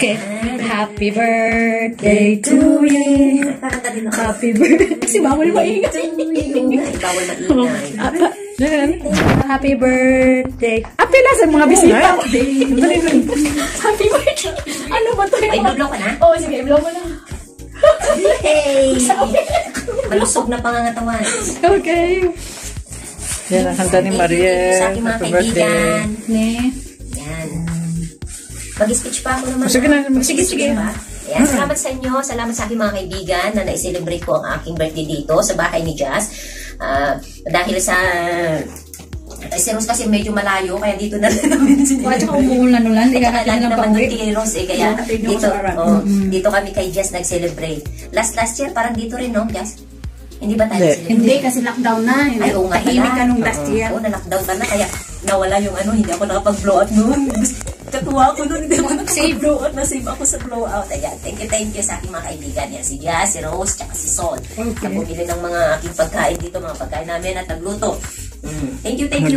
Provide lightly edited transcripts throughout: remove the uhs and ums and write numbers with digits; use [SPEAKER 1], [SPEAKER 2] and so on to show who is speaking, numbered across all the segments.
[SPEAKER 1] Okay. Happy birthday to you. Happy birthday. Si Mamo ni maingay.
[SPEAKER 2] Bawal maingay.
[SPEAKER 1] Happy birthday. Apila sa mga bisita. Happy birthday. Ano ba ito?
[SPEAKER 2] Ay, blow ka na?
[SPEAKER 1] Oo, sige, blow mo na.
[SPEAKER 2] Hey! Malusog na pangangatawan.
[SPEAKER 1] Okay.
[SPEAKER 3] Yan ang handa ni Mariel.
[SPEAKER 2] Sa aking mga
[SPEAKER 3] Happy birthday.
[SPEAKER 2] kaibigan. Yan. Mag-speech pa ako naman.
[SPEAKER 3] Sige na.
[SPEAKER 2] Sige ba? Ayan, salamat sa inyo. Salamat sa aking mga kaibigan na na-celebrate ko ang aking birthday dito sa bahay ni Jazz. Dahil sa... Si Rose kasi medyo malayo, kaya dito na rin namin sinila.
[SPEAKER 1] At saka umuulan ulan, hindi ka
[SPEAKER 2] lagi
[SPEAKER 1] natin
[SPEAKER 2] naman
[SPEAKER 1] pauwi.
[SPEAKER 2] ng Rose kaya dito kami kay Jazz nag-celebrate. Last year, parang dito rin, no, Jazz? Hindi ba tayo nag-celebrate?
[SPEAKER 1] Hindi, kasi lockdown na.
[SPEAKER 2] Ay, oo nga pala.
[SPEAKER 1] Tahimik ka nung last year.
[SPEAKER 2] Oo, na-lockdown ka na, kaya nawala yung hindi ako nakapag-blow out noon. Katuwa ako noon, hindi ako nakapag-blow out. Na-save ako sa blow out. Ayan, thank you sa aking mga kaibigan. Yan, si Jazz, si Rose, tsaka si Sol. Na bumili ng mga aking pagkain dito, mga pagkain namin at nagluto. Thank you.
[SPEAKER 1] Kain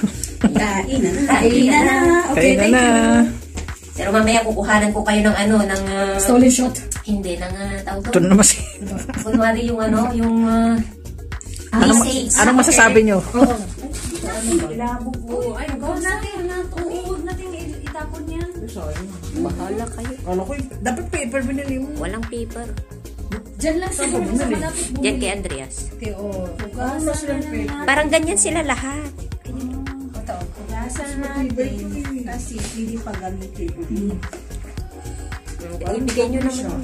[SPEAKER 1] na. Okay, thank you.
[SPEAKER 2] Pero mamaya kukuhanan ko kayo ng ng...
[SPEAKER 1] Stolen shot.
[SPEAKER 2] Hindi, ng tawag
[SPEAKER 3] Ito na naman si...
[SPEAKER 2] kunwari yung yung...
[SPEAKER 3] Anong masasabi nyo?
[SPEAKER 1] Oo.
[SPEAKER 2] Ilabo po.
[SPEAKER 1] Ay, huwag natin itapon yan.
[SPEAKER 2] Bahala kayo.
[SPEAKER 3] Ano ko, dapat paper binili mo.
[SPEAKER 2] Walang paper.
[SPEAKER 1] Diyan lang sa malapit mo.
[SPEAKER 2] Diyan kay Andreas.
[SPEAKER 1] Okay, oo.
[SPEAKER 2] Parang ganyan sila lahat.
[SPEAKER 1] Hugasan natin. Kasi hindi pa gamitin.
[SPEAKER 2] Ibigay nyo naman.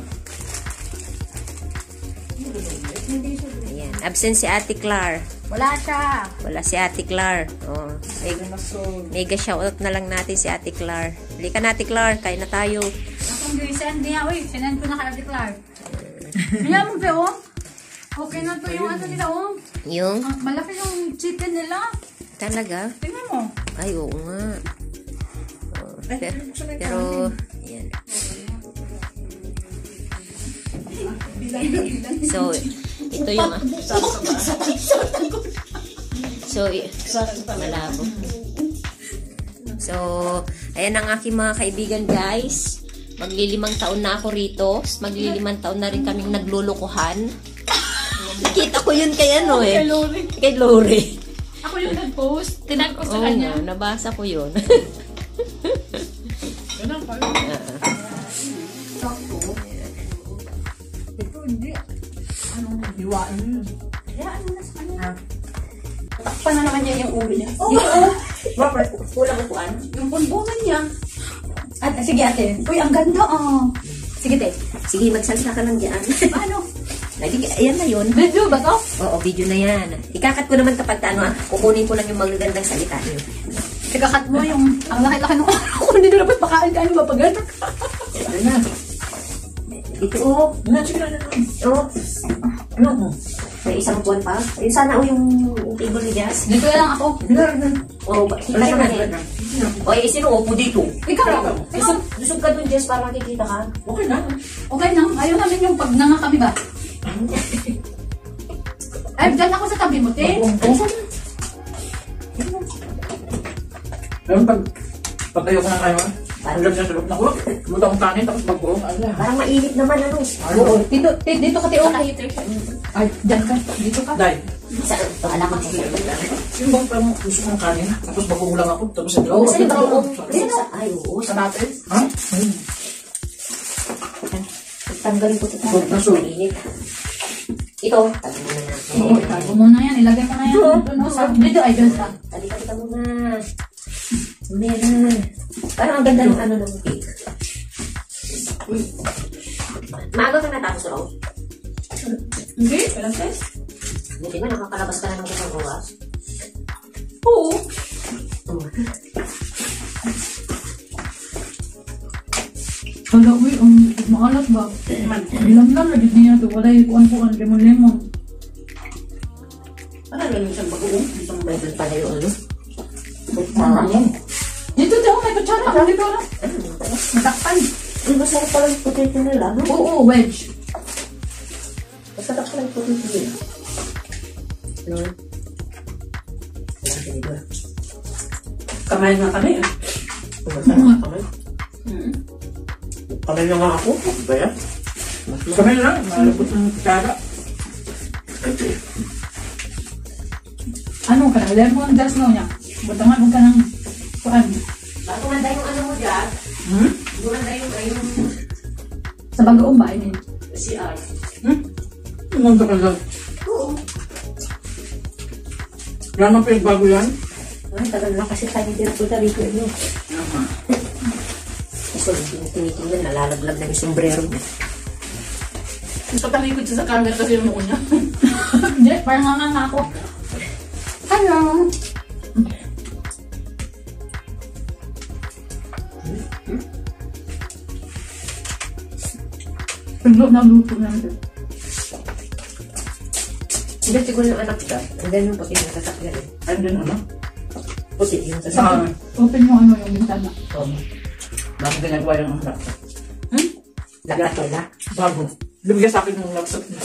[SPEAKER 2] Ayan. Absent si Ate Clar.
[SPEAKER 1] Wala siya.
[SPEAKER 2] Wala si Ate Clar. Oh. Mega shoutout na lang natin si Ate Clar. Halika na, Ate Clar. Kain na tayo.
[SPEAKER 1] Akong send niya. Uy, sinend ko na kay Ate Clar. Niya mo ba, oh? Okay na to yung nila, oh.
[SPEAKER 2] Yung?
[SPEAKER 1] Malaki yung chicken nila.
[SPEAKER 2] Talaga?
[SPEAKER 1] Tingnan mo.
[SPEAKER 2] Ay, oo nga. Oh, pero, yan. So, ito yung... malabo. So, ayan ang aking mga kaibigan, guys. Maglilimang taon na ako rito. Maglilimang taon na rin kaming naglulukuhan. Nakita ko yun kay Kay Lori.
[SPEAKER 1] Ako yung nag-post. Tinag ko sa
[SPEAKER 2] Oo
[SPEAKER 1] kanya.
[SPEAKER 2] nga, nabasa ko yun.
[SPEAKER 1] Ganun pala. Ito hindi. Anong hiwain yun? Kaya ano na sa kanya? Takpan na naman niya yung ulo niya. Oo.
[SPEAKER 2] Kulang upuan.
[SPEAKER 1] Yung pulbungan niya. At sige ate. Uy, ang ganda Sige te.
[SPEAKER 2] Sige, magsalita ka lang dyan.
[SPEAKER 1] Paano?
[SPEAKER 2] Ayan na yun.
[SPEAKER 1] Video ba to?
[SPEAKER 2] Oo, video na yan. Ikakat ko naman kapag kukunin ko lang yung magagandang salita niyo.
[SPEAKER 1] Ikakat mo yung ang laki-laki ng kung hindi na dapat pakain ka. Ano ba pag gano'n?
[SPEAKER 2] Ano na? Ito oh. Ano? May isang buwan pa. Ayun sana yung table ni Jazz.
[SPEAKER 1] Dito na lang ako.
[SPEAKER 2] Oo, wala naman O, sino upo dito?
[SPEAKER 1] Ikaw.
[SPEAKER 2] Lusog ka dun, Jazz, para makikita ka.
[SPEAKER 1] Okay na. Okay na. Ayaw namin yung pag nanga kami ba? Ay, dyan ako sa tabi mo, te.
[SPEAKER 3] Ayun, pag tayo ko na kayo, parang lang siya sa loob na ko. Luto akong kanin, tapos magbuong.
[SPEAKER 2] Parang mainit naman,
[SPEAKER 1] Oo. Dito ka, te. Ay, dyan ka. Dito ka.
[SPEAKER 3] Dahil,
[SPEAKER 2] Alam ko siya.
[SPEAKER 3] yung bang parang gusto kong kanin, tapos magbuong lang ako, tapos sa
[SPEAKER 2] Oo, sa libro ko.
[SPEAKER 3] Ay,
[SPEAKER 2] oo.
[SPEAKER 3] sa natin. Ha?
[SPEAKER 2] Tanggalin ko ito. Mainit. Ito, tabi mo na natin.
[SPEAKER 1] Oo, itago mo na yan. Ilagay mo na yan. Dito, ay, dyan ka.
[SPEAKER 2] Tabi mo na. Meron. Parang ang ganda ng ng cake. Maaga ka natapos raw?
[SPEAKER 1] Hindi, walang test.
[SPEAKER 2] Hindi ba nakakalabas ka na ng isang oras?
[SPEAKER 1] Oo. Wala, uy, ang makalat ba? Ilang lang, lagit niya ito. Wala, ikuan-kuan, lemon-lemon.
[SPEAKER 2] Ano lang yung isang bagoong? Isang Bible pala yung
[SPEAKER 1] Dito, daw, may kutsara. Dito na. Matakpan.
[SPEAKER 2] Masarap pala yung potato nila, no?
[SPEAKER 1] Oo, wedge.
[SPEAKER 2] Masarap pala yung potato nila. Ano?
[SPEAKER 3] Kamay nga kami.
[SPEAKER 2] Masarap kami. Kamay na nga ako. Ba yan?
[SPEAKER 3] Kamay lang, malapot ng kutsara.
[SPEAKER 1] Ano ka na? Lemon gas no niya. Butangan mo ka ng kuan.
[SPEAKER 2] Bago manda yung ano mo dyan. Bago manda yung
[SPEAKER 1] Sa bagoong ba ini?
[SPEAKER 2] CR.
[SPEAKER 3] Nanda ka lang.
[SPEAKER 2] Oo.
[SPEAKER 3] Wala nang pinagbago yan.
[SPEAKER 2] Ay, tagal na kasi tayo dito rito. So, tinitingnan, nalalaglag na yung sombrero niya.
[SPEAKER 1] Patalikod siya sa camera kasi yung noo niya. Hindi, parang nga ako. Hello! Paglo na luto natin.
[SPEAKER 2] Hindi, siguro yung anak ka. And then yung puti yung sasakyan eh.
[SPEAKER 3] Ayun din, ano?
[SPEAKER 2] Puti yung sasakyan.
[SPEAKER 1] Open mo ano yung bintana.
[SPEAKER 3] Bakit ginagawa yung laptop?
[SPEAKER 2] Lagat wala.
[SPEAKER 3] Bago. Lumigay sa akin yung laptop niya.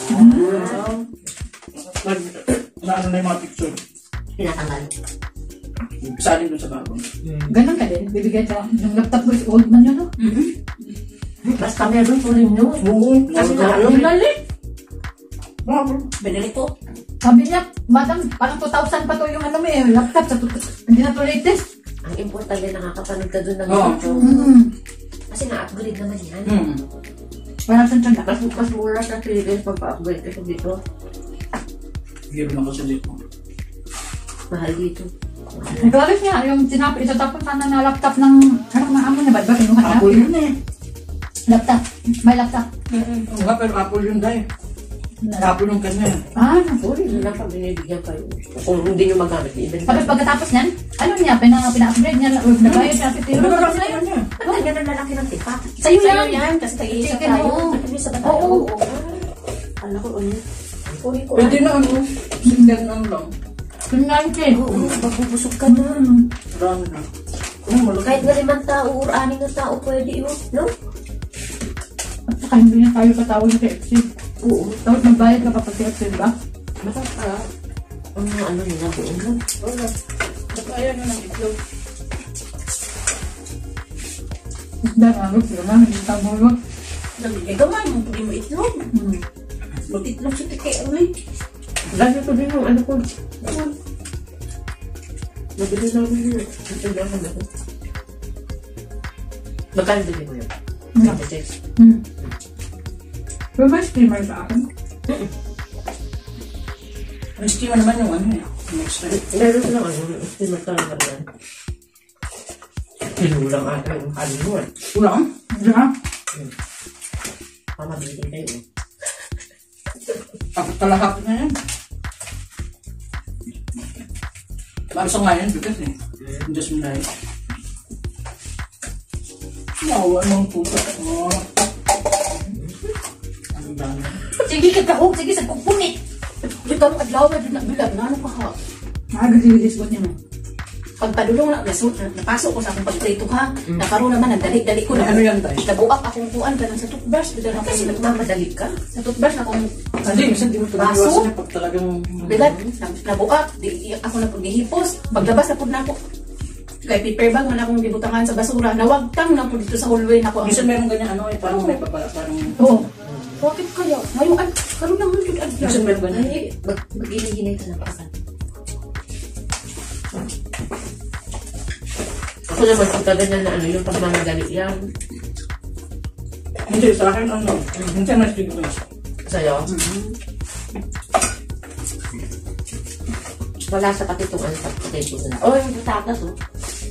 [SPEAKER 3] Na-ano na yung mga picture.
[SPEAKER 2] Pinatanggal.
[SPEAKER 3] Salin doon sa bago.
[SPEAKER 1] Ganun ka din. Bibigay ka. Yung laptop ko is old man yun, no?
[SPEAKER 2] Basta meron po rin yun.
[SPEAKER 3] Oo.
[SPEAKER 2] Kasi
[SPEAKER 3] Bago.
[SPEAKER 1] Binalik!
[SPEAKER 3] Bago.
[SPEAKER 2] Binili ko.
[SPEAKER 1] Sabi niya, madam, parang 2,000 pa to yung ano mo eh, laptop. Hindi na to latest.
[SPEAKER 2] Ang importante nakakapanood ka doon ng
[SPEAKER 3] Oo.
[SPEAKER 2] video. Kasi na-upgrade naman yan.
[SPEAKER 1] Parang saan siya
[SPEAKER 2] Mas mura sa Philippines pagpa-upgrade ka dito.
[SPEAKER 3] Giro na kasi dito.
[SPEAKER 2] Mahal dito.
[SPEAKER 1] Naglalis niya, yung itatapon ka na laptop ng, ano na amo na ba? Diba kinuha na?
[SPEAKER 3] Apple yun eh.
[SPEAKER 1] Laptop. May laptop.
[SPEAKER 3] Oo nga, pero Apple yun dahil. Apple yung kanya.
[SPEAKER 1] Sorry.
[SPEAKER 2] Yun lang pag binibigyan kayo. Kung hindi nyo magamit, i-event
[SPEAKER 1] Tapos pagkatapos niyan, ano niya, pina-upgrade niya, nagbayad niya,
[SPEAKER 3] Ano ba kasi yun niya?
[SPEAKER 2] Ba't ganyan ang lalaki ng tipa?
[SPEAKER 1] Sa'yo yan.
[SPEAKER 2] Kasi tag-iisa
[SPEAKER 1] Chicken
[SPEAKER 2] tayo.
[SPEAKER 1] mo.
[SPEAKER 2] Tag-iisa ba tayo?
[SPEAKER 1] Oo.
[SPEAKER 2] Alam ko, ulit. Kunin ko.
[SPEAKER 3] Pwede na ano. Single na lang.
[SPEAKER 1] 290.
[SPEAKER 2] Oo, magbubusog ka na.
[SPEAKER 3] Marami na.
[SPEAKER 2] Kahit na 5 tao or 6 na tao, pwede yun. No?
[SPEAKER 1] At saka hindi na tayo patawag sa KFC.
[SPEAKER 2] Oo.
[SPEAKER 1] Tapos magbayad ka pa pag KFC, diba?
[SPEAKER 2] Masarap. Ang mga ano nila buong lang.
[SPEAKER 3] Wala. Saka ayan na ng itlog.
[SPEAKER 1] Isda na, look, yun na, hindi tamo yun.
[SPEAKER 2] Gamay mo, pwede mo itlog. Mag-itlog siya kay Uy. Lagi ko din yung ano ko. Nabili namin yun. Ito lang naman ako. Magkano bili mo yun? 26.
[SPEAKER 1] Pero ba steamer sa akin?
[SPEAKER 3] Ang steamer naman yung ano eh. Yung extra.
[SPEAKER 2] Meron lang ano, steamer talaga yan. Hinulang ata yung kanin mo eh.
[SPEAKER 3] Ulang?
[SPEAKER 1] Hindi ka?
[SPEAKER 2] Pamabili kayo.
[SPEAKER 3] Tapos kalahapon na yan. Marso nga yan, bigat eh. Diyos mo na eh. Nawa mong puta. Ang dami.
[SPEAKER 1] Sige ka kahog, sige sa kupunit.
[SPEAKER 2] Di ka mo adlaw na bilag na ano pa ka?
[SPEAKER 1] Nakagasilis ko niya mo.
[SPEAKER 2] Pagpadulong na, napasok ko sa akong pagprito ha. Nakaroon naman, nagdali-dali ko na.
[SPEAKER 3] Ano yan tayo?
[SPEAKER 2] Nabuak akong kuan ka lang sa toothbrush. Kasi nagmamadali ka. Sa toothbrush na akong
[SPEAKER 3] Hindi, minsan di mo
[SPEAKER 2] Baso?
[SPEAKER 3] pag-iwasan niya pag talagang...
[SPEAKER 2] bilag. Nabuak. Di ako na paghihipos. Paglabas na po na ako. Kaya paper bag man akong gibutangan sa basura. Nawagtang na po dito sa hallway na ko.
[SPEAKER 3] Minsan meron ganyan ano eh, parang may papala, parang...
[SPEAKER 1] Oo.
[SPEAKER 2] Bakit kaya? Ngayon, karoon naman yung adlaw.
[SPEAKER 3] Minsan meron ganyan.
[SPEAKER 2] Ay, mag-ginay-ginay ka na pasan. Ako naman, kung ganyan na ano, yung pagmamadali yan.
[SPEAKER 3] Hindi, sa akin ano, minsan mas tigil ko.
[SPEAKER 2] Sa'yo? Wala sa pati itong ano, potato na. Oh, yung patatas, oh.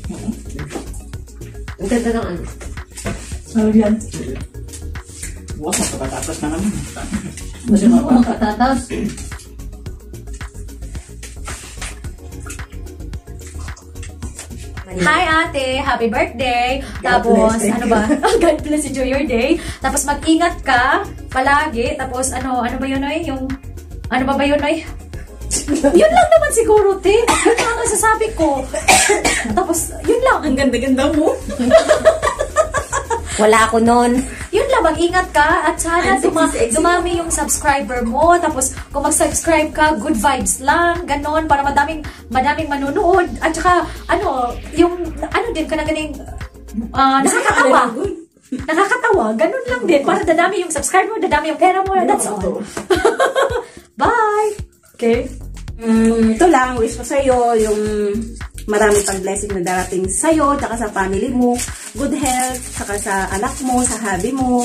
[SPEAKER 2] Ang ganda ng ano.
[SPEAKER 1] So yan.
[SPEAKER 3] Bukas magpapatatas na naman.
[SPEAKER 1] Kasi mo makatatas.
[SPEAKER 4] Hi ate, happy birthday. Tapos ano ba? God bless, enjoy your day. Tapos mag-ingat ka palagi. Tapos ano ba yun oy? Yung ano ba yun oy? Yun lang naman siguro, te. Yun lang ang nasasabi ko. Tapos yun lang, ang ganda-ganda mo.
[SPEAKER 2] Wala ako nun.
[SPEAKER 4] Yun lang, mag-ingat ka at sana dumami yung subscriber mo. Tapos kung mag-subscribe ka, good vibes lang, ganon, para madaming manunood. At saka, ano din ka na ganing nakakatawa. Nakakatawa. ganun lang din. Para dadami yung subscribe mo, dadami yung pera mo. That's all. Bye! Okay?
[SPEAKER 1] Ito lang, wish ko sa'yo yung marami pang blessing na darating sa'yo, tsaka sa family mo, good health, tsaka sa anak mo, sa hobby mo.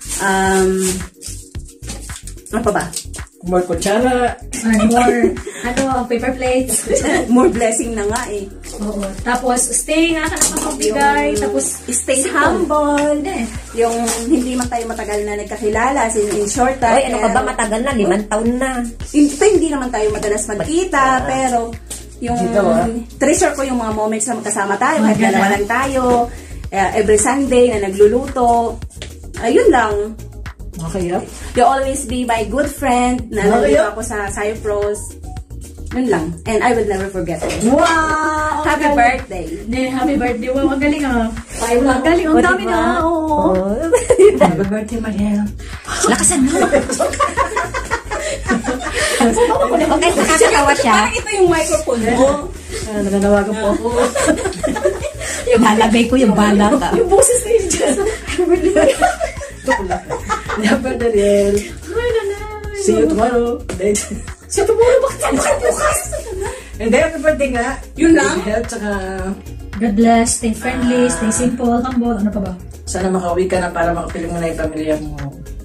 [SPEAKER 1] Ano pa ba?
[SPEAKER 3] More kutsara.
[SPEAKER 4] More, paper plates.
[SPEAKER 1] More blessing na nga eh.
[SPEAKER 4] Oo. Tapos, stay nga ka na magbigay. Tapos,
[SPEAKER 1] Stay humble. Yung hindi man tayo matagal na nagkakilala, in short time.
[SPEAKER 2] Oy, ano ka ba? Matagal na, 5 taon na.
[SPEAKER 1] Hindi naman tayo madalas magkita, pero yung treasure ko yung mga moments na magkasama tayo, kahit dalawa lang tayo, every Sunday na nagluluto. Ayun lang.
[SPEAKER 3] Okay,
[SPEAKER 1] You always be my good friend na nandito ako sa Cyprus. Yun lang. And I will never forget it.
[SPEAKER 4] wow!
[SPEAKER 1] Happy birthday.
[SPEAKER 4] Happy birthday. Wow, ang galing ah. Ang galing. Ang dami na. Oo.
[SPEAKER 3] Happy birthday, Mariel.
[SPEAKER 2] Lakasan mo. Okay, nakakatawa siya.
[SPEAKER 1] Parang ito yung microphone mo.
[SPEAKER 3] Nananawagan po ako.
[SPEAKER 2] Yung halagay ko, yung bala ka.
[SPEAKER 4] Yung boses na yun dyan.
[SPEAKER 3] Happy Mariel. See you tomorrow.
[SPEAKER 4] Sa tumulong, bakit bukas?
[SPEAKER 3] And then, happy birthday nga.
[SPEAKER 1] Yun lang?
[SPEAKER 3] Health, tsaka
[SPEAKER 4] God bless. Stay friendly. Stay simple. Humble. Ano pa ba?
[SPEAKER 3] sana makauwi ka na para makapiling mo na yung pamilya mo.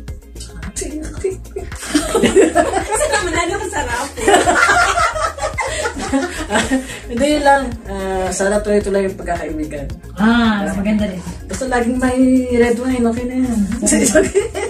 [SPEAKER 1] Saan naman na masarap?
[SPEAKER 3] Hindi yun lang. Sana tuloy-tuloy yung pagkakaibigan.
[SPEAKER 4] Maganda rin.
[SPEAKER 3] Basta laging may red wine, okay na yan.